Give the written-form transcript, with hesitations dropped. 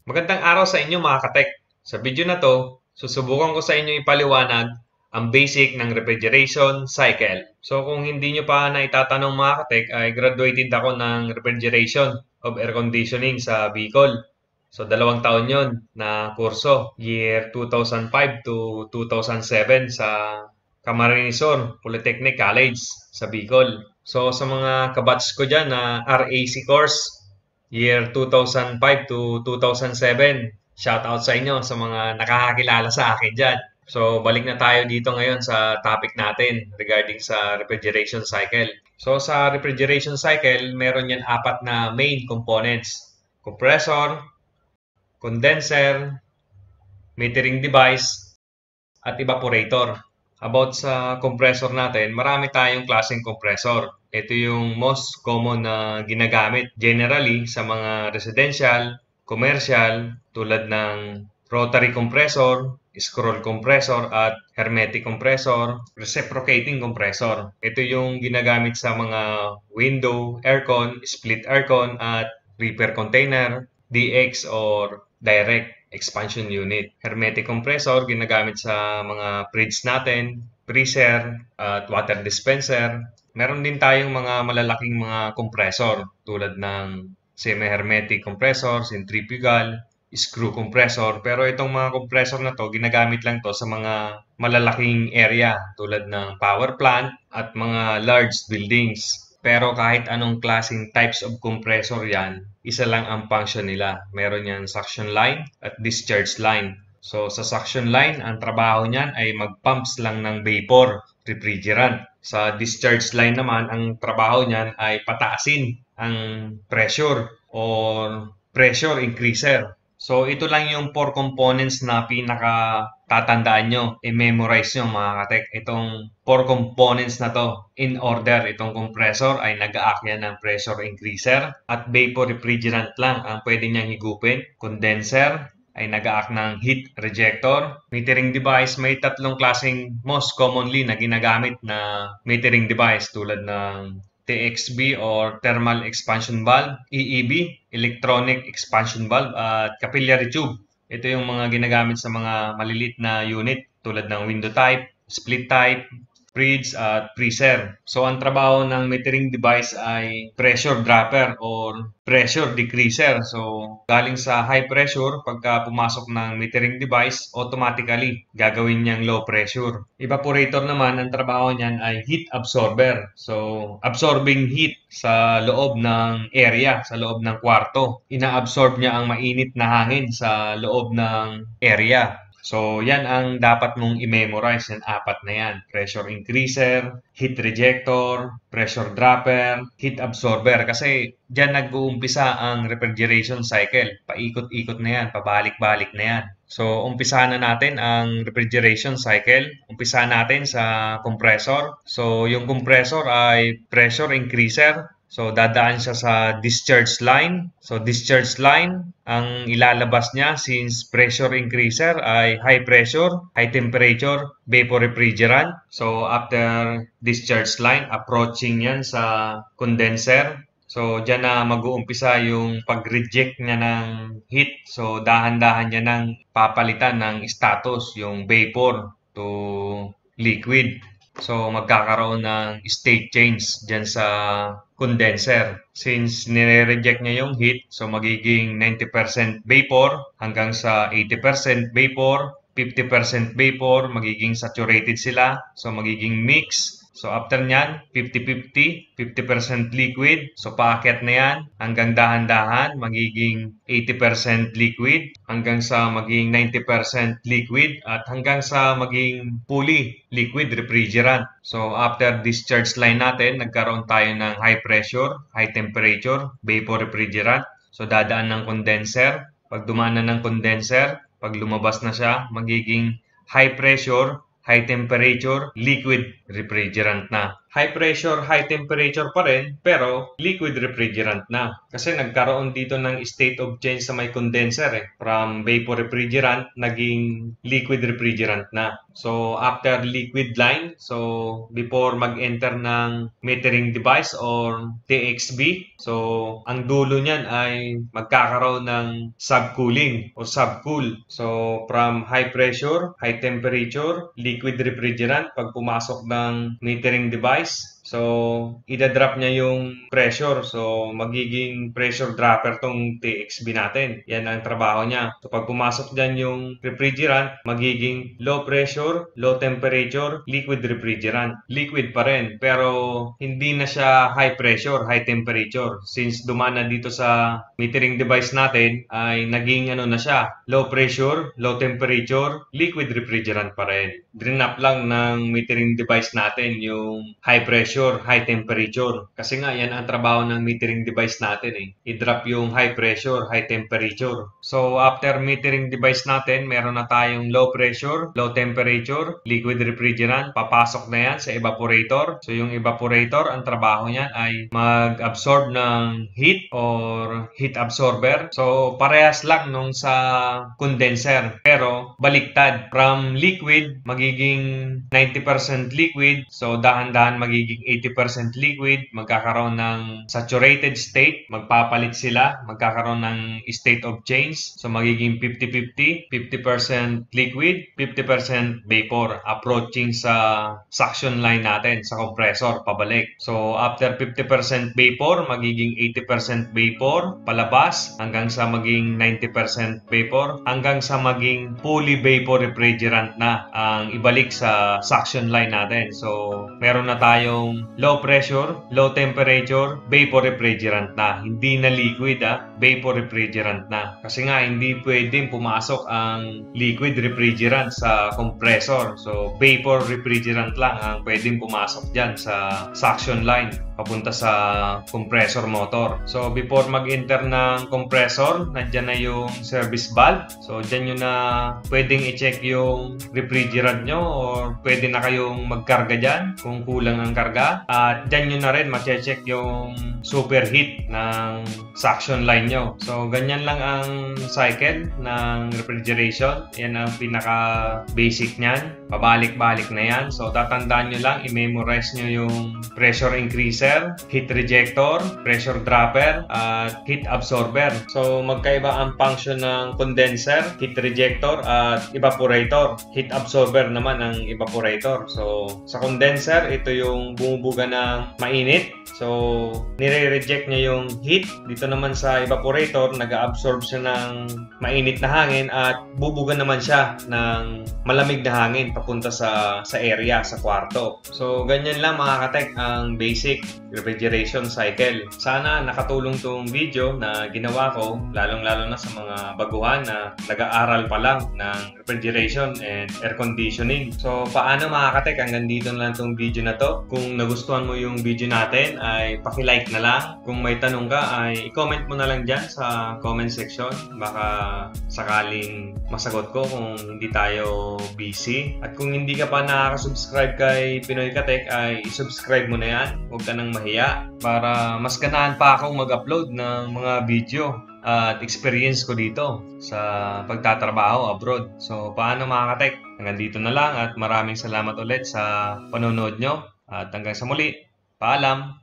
Magandang araw sa inyo mga katek. Sa video na to, susubukan ko sa inyo ipaliwanag ang basic ng refrigeration cycle. So kung hindi nyo pa naitatanong mga katek, ay graduated ako ng refrigeration of air conditioning sa Bicol. So 2 taon yon na kurso, year 2005 to 2007 sa Camarines Polytechnic College sa Bicol. So sa mga kabatch ko dyan na RAC course, year 2005 to 2007. Shout out sa inyo sa mga nakakakilala sa akin dyan. So, balik na tayo dito ngayon sa topic natin regarding sa refrigeration cycle. So, sa refrigeration cycle, meron yan 4 na main components. Compressor, condenser, metering device, at evaporator. About sa compressor natin, marami tayong klaseng compressor. Ito yung most common na ginagamit generally sa mga residential, commercial, tulad ng rotary compressor, scroll compressor, at hermetic compressor, reciprocating compressor. Ito yung ginagamit sa mga window aircon, split aircon, at repair container, DX, or direct expansion unit. Hermetic compressor, ginagamit sa mga fridge natin, freezer, at water dispenser. Meron din tayong mga malalaking mga compressor tulad ng semi-hermetic compressor, centrifugal, screw compressor. Pero itong mga compressor na to, ginagamit lang to sa mga malalaking area tulad ng power plant at mga large buildings. Pero kahit anong klaseng types of compressor yan, isa lang ang function nila. Meron yan suction line at discharge line. So sa suction line, ang trabaho niyan ay mag-pumps lang ng vapor, refrigerant. Sa discharge line naman, ang trabaho niyan ay pataasin ang pressure or pressure increaser. So ito lang yung 4 components na pinaka tatandaan nyo, i-memorize nyo mga katek. Itong 4 components na to, in order, itong compressor ay nag-aakyan ng pressure increaser at vapor refrigerant lang ang pwede niyang higupin. Condenser ay nag-aak ng heat rejector. Metering device, may 3 klaseng most commonly na ginagamit na metering device tulad ng TXV or thermal expansion valve, EEV, electronic expansion valve, at capillary tube. Ito yung mga ginagamit sa mga maliliit na unit tulad ng window type, split type, fridge at freezer. So ang trabaho ng metering device ay pressure dropper or pressure decreaser. So galing sa high pressure, pagka pumasok ng metering device, automatically gagawin niyang low pressure. Evaporator naman, ang trabaho niyan ay heat absorber. So absorbing heat sa loob ng area, sa loob ng kwarto. Ina-absorb niya ang mainit na hangin sa loob ng area. So, yan ang dapat mong i-memorize, yung 4 na yan. Pressure increaser, heat rejector, pressure dropper, heat absorber. Kasi dyan nag-uumpisa ang refrigeration cycle. Paikot-ikot na yan, pabalik-balik na yan. So, umpisa na natin ang refrigeration cycle. Umpisa natin sa compressor. So, yung compressor ay pressure increaser. So, dadaan siya sa discharge line. So, discharge line, ang ilalabas niya since pressure increaser ay high pressure, high temperature, vapor refrigerant. So, after discharge line, approaching yan sa condenser. So, dyan na mag-uumpisa yung pag-reject niya ng heat. So, dahan-dahan niya nang papalitan ng status, yung vapor to liquid. So, magkakaroon ng state change dyan sa condenser. Since nire-reject niya yung heat, so magiging 90% vapor hanggang sa 80% vapor, 50% vapor, magiging saturated sila. So, magiging mix. So, after nyan, 50-50, 50% liquid. So, paakyat na yan hanggang dahan-dahan, magiging 80% liquid, hanggang sa maging 90% liquid, at hanggang sa maging fully liquid refrigerant. So, after discharge line natin, nagkaroon tayo ng high pressure, high temperature, vapor refrigerant. So, dadaan ng condenser. Pag dumaan na ng condenser, pag lumabas na siya, magiging high pressure, high temperature, liquid refrigerant na. high pressure, high temperature pa rin, pero liquid refrigerant na. Kasi nagkaroon dito ng state of change sa may condenser From vapor refrigerant, naging liquid refrigerant na. So, after liquid line, so before mag-enter ng metering device or TXB, so ang dulo niyan ay magkakaroon ng subcooling o subcool. So, from high pressure, high temperature, liquid refrigerant, pag pumasok ng metering device, so, idadrop niya yung pressure. So, magiging pressure dropper tong TXB natin. Yan ang trabaho niya. So, pag pumasok dyan yung refrigerant, magiging low pressure, low temperature, liquid refrigerant. Liquid pa rin, pero hindi na siya high pressure, high temperature. Since dumaan na dito sa metering device natin, ay naging na siya, low pressure, low temperature, liquid refrigerant pa rin. Drain up lang ng metering device natin yung high pressure, high temperature. Kasi nga, yan ang trabaho ng metering device natin I-drop yung high pressure, high temperature. So, after metering device natin, meron na tayong low pressure, low temperature, liquid refrigerant. Papasok na yan sa evaporator. So, yung evaporator, ang trabaho niyan ay mag-absorb ng heat or heat absorber. So, parehas lang nung sa condenser. Pero, baliktad. From liquid, magiging 90% liquid. So, dahan-dahan magiging 80% liquid, magkakaroon ng saturated state, magpapalit sila, magkakaroon ng state of change. So, magiging 50-50, 50% liquid, 50% vapor, approaching sa suction line natin, sa compressor, pabalik. So, after 50% vapor, magiging 80% vapor, palabas, hanggang sa maging 90% vapor, hanggang sa maging fully vapor refrigerant na ang ibalik sa suction line natin. So, meron na tayong low pressure, low temperature, vapor refrigerant na. Hindi na liquid vapor refrigerant na. Kasi nga hindi pwedeng pumasok ang liquid refrigerant sa compressor. So vapor refrigerant lang ang pwedeng pumasok dyan sa suction line papunta sa compressor motor. So before mag-enter ng compressor, nandyan na yung service valve. So dyan nyo na pwedeng i-check yung refrigerant nyo or pwede na kayong magkarga dyan kung kulang ang karga. At dyan nyo na rin ma-check yung superheat ng suction line nyo. So ganyan lang ang cycle ng refrigeration. Yan ang pinaka-basic nyan. Pabalik-balik na yan. So tatandaan nyo lang, i-memorize nyo yung pressure increaser, heat rejector, pressure dropper, at heat absorber. So magkaiba ang function ng condenser, heat rejector, at evaporator. Heat absorber naman ang evaporator. So sa condenser, ito yung bumubuga ng mainit. So nire-reject niya yung heat. Dito naman sa evaporator, nag-absorb siya ng mainit na hangin at bubuga naman siya ng malamig na hangin papunta sa area, sa kwarto. So ganyan lang mga katek ang basic refrigeration cycle. Sana nakatulong tong video na ginawa ko, lalong-lalo na sa mga baguhan na nag-aaral pa lang ng refrigeration and air conditioning. So paano mga katek, hanggang dito na lang tong video na to. Kung nagustuhan mo yung video natin ay paki-like na lang. Kung may tanong ka ay i-comment mo na lang dyan sa comment section. Baka sakaling masagot ko kung hindi tayo busy. At kung hindi ka pa nakaka-subscribe kay Pinoy Ka Tech ay i-subscribe mo na yan. Huwag ka nang mahiya para mas ganahan pa akong mag-upload ng mga video at experience ko dito sa pagtatrabaho abroad. So paano mga ka-tech? Hanggang dito na lang at maraming salamat ulit sa panonood nyo. At hanggang sa muli, paalam!